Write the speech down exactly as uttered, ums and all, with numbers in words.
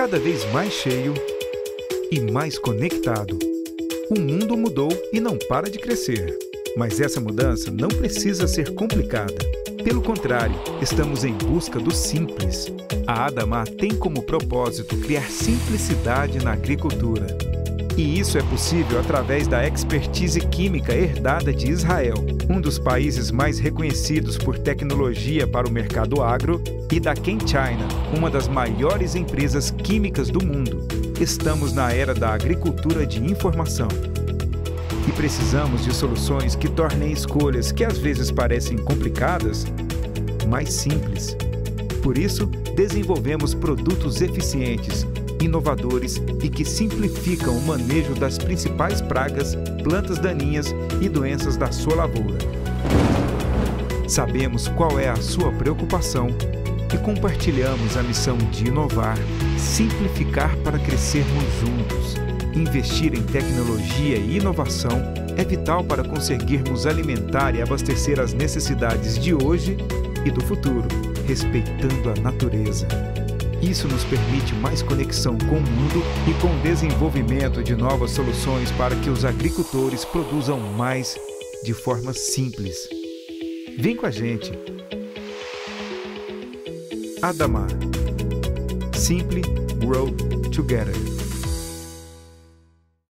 cada vez mais cheio e mais conectado. O mundo mudou e não para de crescer. Mas essa mudança não precisa ser complicada. Pelo contrário, estamos em busca do simples. A Adamar tem como propósito criar simplicidade na agricultura. E isso é possível através da expertise química herdada de Israel, um dos países mais reconhecidos por tecnologia para o mercado agro, e da ChemChina, uma das maiores empresas químicas do mundo. Estamos na era da agricultura de informação. E precisamos de soluções que tornem escolhas que às vezes parecem complicadas, mais simples. Por isso, desenvolvemos produtos eficientes, inovadores e que simplificam o manejo das principais pragas, plantas daninhas e doenças da sua lavoura. Sabemos qual é a sua preocupação e compartilhamos a missão de inovar, simplificar para crescermos juntos. Investir em tecnologia e inovação é vital para conseguirmos alimentar e abastecer as necessidades de hoje e do futuro, respeitando a natureza. Isso nos permite mais conexão com o mundo e com o desenvolvimento de novas soluções para que os agricultores produzam mais de forma simples. Vem com a gente! Adamar. Simply Grow Together.